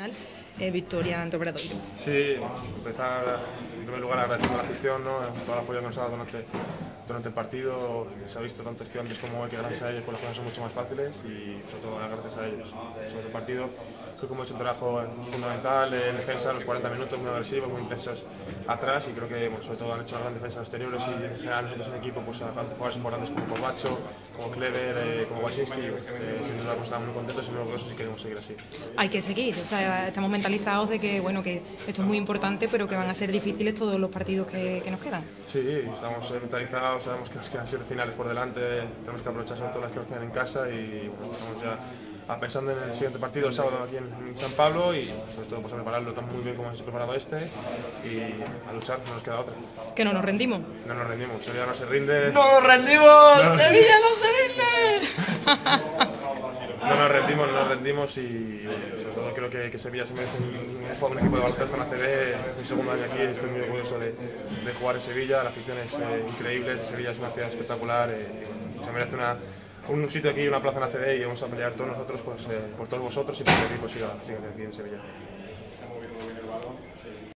final, victoria ante Obradoiro. Sí, empezar en primer lugar agradeciendo a la afición, ¿no? Todo el apoyo que nos ha dado durante el partido. Se ha visto tanto estudiantes como hoy que gracias a ellos pues las cosas son mucho más fáciles y sobre todo gracias a ellos. Sobre el partido creo que hemos hecho un trabajo fundamental en defensa, los 40 minutos muy agresivos, muy intensos atrás, y creo que sobre todo han hecho una gran defensa exteriores, y en general nosotros en equipo pues a jugadores importantes como Corbacho, como Clever, como Wasinski, sin duda pues estamos muy contentos y muy orgullosos y queremos seguir así. Hay que seguir, o sea, estamos mentalizados de que, bueno, que esto es muy importante, pero que van a ser difíciles todos los partidos que nos quedan. Sí, estamos mentalizados, sabemos que nos quedan 7 finales por delante, tenemos que aprovechar sobre todo las que nos quedan en casa, y bueno, estamos ya pensando en el siguiente partido el sábado aquí en San Pablo, y sobre todo pues a prepararlo tan muy bien como hemos preparado este, y a luchar, no nos queda otra. Que no nos rendimos. No nos rendimos, Sevilla no se rinde. ¡No nos rendimos! No. ¡Sevilla no se rinde! No nos rendimos, y sobre todo creo que Sevilla se merece un equipo de baloncesto en la ACB. Es mi segundo año aquí, estoy muy orgulloso de jugar en Sevilla, la afición es increíble, Sevilla es una ciudad espectacular, se merece un sitio aquí, una plaza en la ACB, y vamos a pelear todos nosotros pues, por todos vosotros y por que el equipo siga aquí en Sevilla.